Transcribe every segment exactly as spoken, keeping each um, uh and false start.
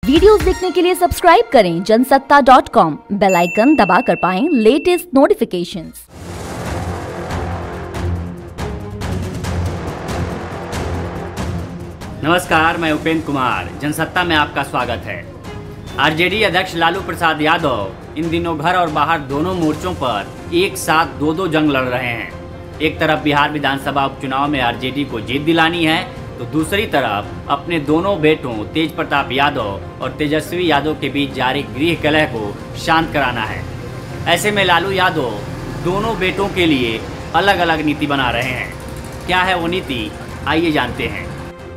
Videos देखने के लिए सब्सक्राइब करें Jansatta dot com, bell icon दबाकर पाएं लेटेस्ट नोटिफिकेशंस। नमस्कार, मैं उपेंद्र कुमार, जनसत्ता में आपका स्वागत है। आरजेडी अध्यक्ष लालू प्रसाद यादव इन दिनों घर और बाहर दोनों मोर्चों पर एक साथ दो दो जंग लड़ रहे हैं। एक तरफ बिहार विधानसभा उपचुनाव में आरजेडी को जीत दिलानी है, तो दूसरी तरफ अपने दोनों बेटों तेज प्रताप यादव और तेजस्वी यादव के बीच जारी गृह कलह को शांत कराना है। ऐसे में लालू यादव दोनों बेटों के लिए अलग अलग नीति बना रहे हैं। क्या है वो नीति, आइए जानते हैं।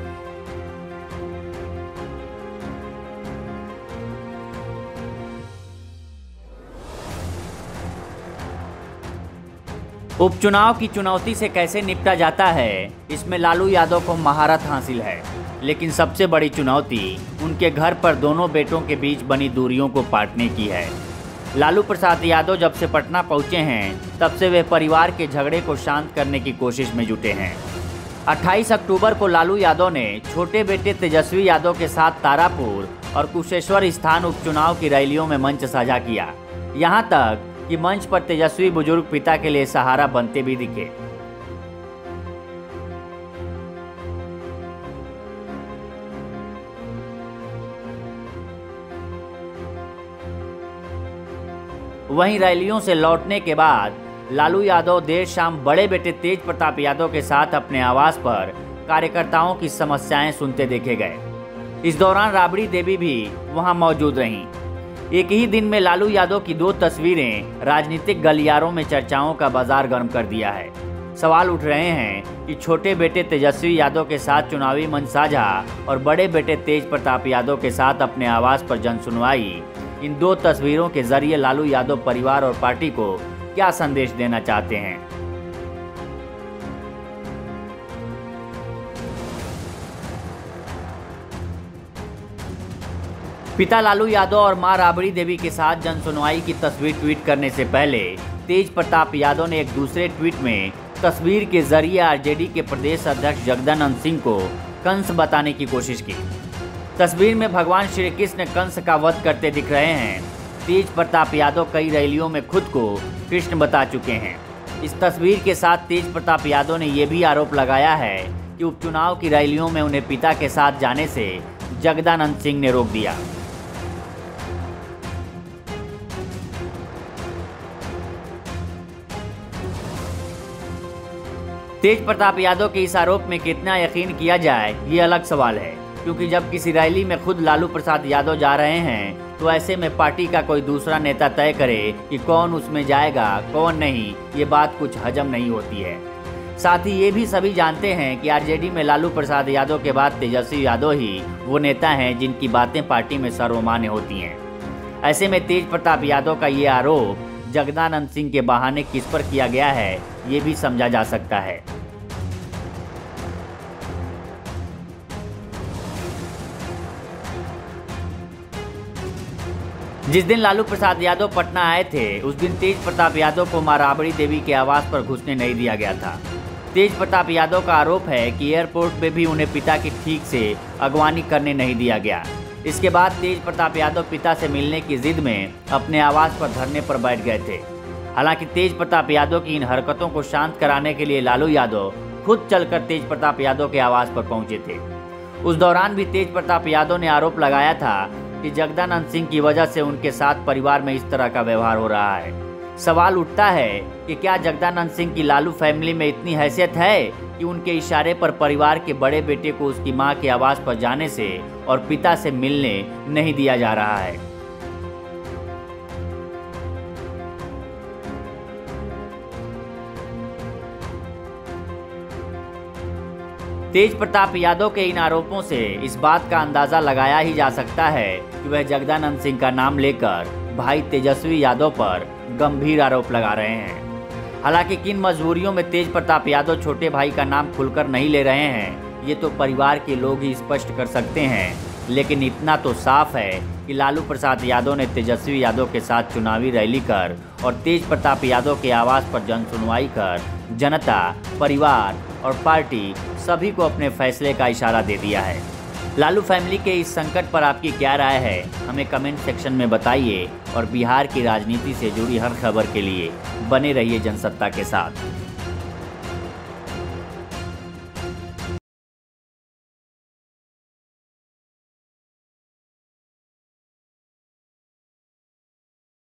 उपचुनाव की चुनौती से कैसे निपटा जाता है, इसमें लालू यादव को महारत हासिल है। लेकिन सबसे बड़ी चुनौती उनके घर पर दोनों बेटों के बीच बनी दूरियों को पाटने की है। लालू प्रसाद यादव जब से पटना पहुंचे हैं, तब से वे परिवार के झगड़े को शांत करने की कोशिश में जुटे हैं। अट्ठाईस अक्टूबर को लालू यादव ने छोटे बेटे तेजस्वी यादव के साथ तारापुर और कुशेश्वर स्थान उपचुनाव की रैलियों में मंच साझा किया। यहाँ तक कि मंच पर तेजस्वी बुजुर्ग पिता के लिए सहारा बनते भी दिखे। वहीं रैलियों से लौटने के बाद लालू यादव देर शाम बड़े बेटे तेज प्रताप यादव के साथ अपने आवास पर कार्यकर्ताओं की समस्याएं सुनते देखे गए। इस दौरान राबड़ी देवी भी वहां मौजूद रहीं। एक ही दिन में लालू यादव की दो तस्वीरें राजनीतिक गलियारों में चर्चाओं का बाजार गर्म कर दिया है। सवाल उठ रहे हैं कि छोटे बेटे तेजस्वी यादव के साथ चुनावी मंच साझा और बड़े बेटे तेज प्रताप यादव के साथ अपने आवास पर जनसुनवाई, इन दो तस्वीरों के जरिए लालू यादव परिवार और पार्टी को क्या संदेश देना चाहते हैं। पिता लालू यादव और मां राबड़ी देवी के साथ जनसुनवाई की तस्वीर ट्वीट करने से पहले तेज प्रताप यादव ने एक दूसरे ट्वीट में तस्वीर के जरिए आरजेडी के प्रदेश अध्यक्ष जगदानंद सिंह को कंस बताने की कोशिश की। तस्वीर में भगवान श्री कृष्ण कंस का वध करते दिख रहे हैं। तेज प्रताप यादव कई रैलियों में खुद को कृष्ण बता चुके हैं। इस तस्वीर के साथ तेज प्रताप यादव ने यह भी आरोप लगाया है कि उपचुनाव की रैलियों में उन्हें पिता के साथ जाने से जगदानंद सिंह ने रोक दिया। तेज प्रताप यादव के इस आरोप में कितना यकीन किया जाए, ये अलग सवाल है, क्योंकि जब किसी रैली में खुद लालू प्रसाद यादव जा रहे हैं, तो ऐसे में पार्टी का कोई दूसरा नेता तय करे कि कौन उसमें जाएगा कौन नहीं, ये बात कुछ हजम नहीं होती है। साथ ही ये भी सभी जानते हैं कि आरजेडी में लालू प्रसाद यादव के बाद तेजस्वी यादव ही वो नेता हैं जिनकी बातें पार्टी में सर्वमान्य होती हैं। ऐसे में तेज प्रताप यादव का ये आरोप जगदानंद सिंह के बहाने किस पर किया गया है, ये भी समझा जा सकता है। जिस दिन लालू प्रसाद यादव पटना आए थे, उस दिन तेज प्रताप यादव को मां राबड़ी देवी के आवास पर घुसने नहीं दिया गया था। तेज प्रताप यादव का आरोप है कि एयरपोर्ट पे भी उन्हें पिता की ठीक से अगवानी करने नहीं दिया गया। इसके बाद तेज प्रताप यादव पिता से मिलने की जिद में अपने आवास पर धरने पर बैठ गए थे। हालांकि तेज प्रताप यादव की इन हरकतों को शांत कराने के लिए लालू यादव खुद चलकर तेज प्रताप यादव के आवास पर पहुंचे थे। उस दौरान भी तेज प्रताप यादव ने आरोप लगाया था कि जगदानंद सिंह की वजह से उनके साथ परिवार में इस तरह का व्यवहार हो रहा है। सवाल उठता है कि क्या जगदानंद सिंह की लालू फैमिली में इतनी हैसियत है कि उनके इशारे पर परिवार के बड़े बेटे को उसकी मां के आवास पर जाने से और पिता से मिलने नहीं दिया जा रहा है। तेज प्रताप यादव के इन आरोपों से इस बात का अंदाजा लगाया ही जा सकता है कि वह जगदानंद सिंह का नाम लेकर भाई तेजस्वी यादव पर गंभीर आरोप लगा रहे हैं। हालांकि किन मजबूरियों में तेज प्रताप यादव छोटे भाई का नाम खुलकर नहीं ले रहे हैं, ये तो परिवार के लोग ही स्पष्ट कर सकते हैं। लेकिन इतना तो साफ है कि लालू प्रसाद यादव ने तेजस्वी यादव के साथ चुनावी रैली कर और तेज प्रताप यादव के आवास पर जनसुनवाई कर जनता, परिवार और पार्टी सभी को अपने फैसले का इशारा दे दिया है। लालू फैमिली के इस संकट पर आपकी क्या राय है, हमें कमेंट सेक्शन में बताइए और बिहार की राजनीति से जुड़ी हर खबर के लिए बने रहिए जनसत्ता के साथ।